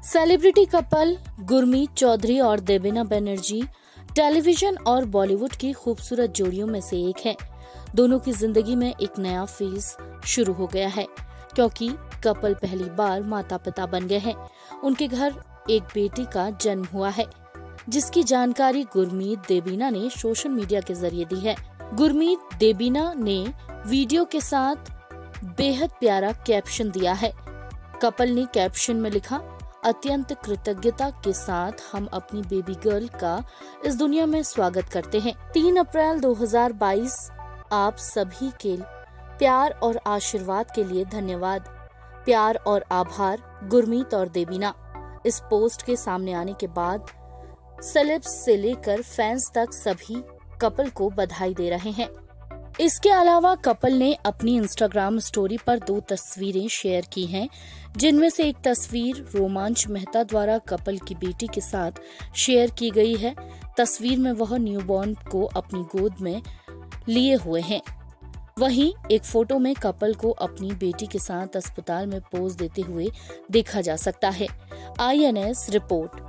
Celebrity couple Gurmeet Chaudhary और Debina Banerjee television और बॉलीवुड की खूबसूरत जोड़ियों में से एक है। दोनों की जिंदगी में एक नया फेज शुरू हो गया है क्योंकि कपल पहली बार माता पिता बन गए हैं। उनके घर एक बेटी का जन्म हुआ है जिसकी जानकारी गुरमीत देबीना ने सोशल मीडिया के जरिए दी है। गुरमीत देबीना ने वीडियो के साथ बेहद प्यारा कैप्शन दिया है। कपल ने कैप्शन में लिखा, अत्यंत कृतज्ञता के साथ हम अपनी बेबी गर्ल का इस दुनिया में स्वागत करते हैं। 3 अप्रैल 2022 आप सभी के प्यार और आशीर्वाद के लिए धन्यवाद। प्यार और आभार, गुरमीत और देबीना। इस पोस्ट के सामने आने के बाद सेलेब्स से लेकर फैंस तक सभी कपल को बधाई दे रहे हैं। इसके अलावा कपल ने अपनी इंस्टाग्राम स्टोरी पर 2 तस्वीरें शेयर की हैं, जिनमें से एक तस्वीर रोमांच मेहता द्वारा कपल की बेटी के साथ शेयर की गई है। तस्वीर में वह न्यूबॉर्न को अपनी गोद में लिए हुए हैं। वहीं एक फोटो में कपल को अपनी बेटी के साथ अस्पताल में पोज देते हुए देखा जा सकता है। INS report.